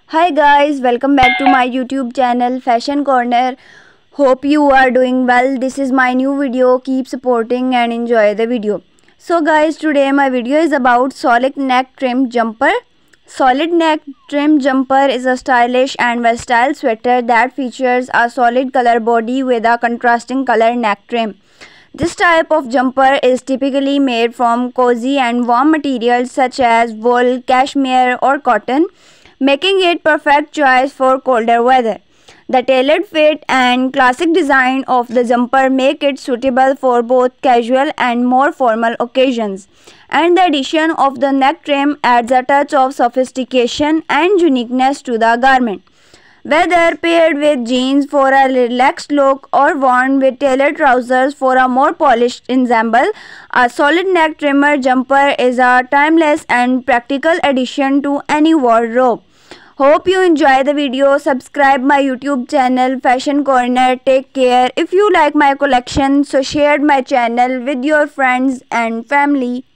Hi guys, welcome back to my YouTube channel Fashion Corner. Hope you are doing well. This is my new video. Keep supporting and enjoy the video. So guys, today my video is about solid neck trim jumper. Solid neck trim jumper is a stylish and versatile sweater that features a solid color body with a contrasting color neck trim. This type of jumper is typically made from cozy and warm materials such as wool, cashmere or cotton, making it perfect choice for colder weather. The tailored fit and classic design of the jumper make it suitable for both casual and more formal occasions. And the addition of the neck trim adds a touch of sophistication and uniqueness to the garment. Whether paired with jeans for a relaxed look or worn with tailored trousers for a more polished ensemble, a solid neck trimmer jumper is a timeless and practical addition to any wardrobe. Hope you enjoy the video. Subscribe my YouTube channel Fashion Corner. Take care. If you like my collection, so share my channel with your friends and family.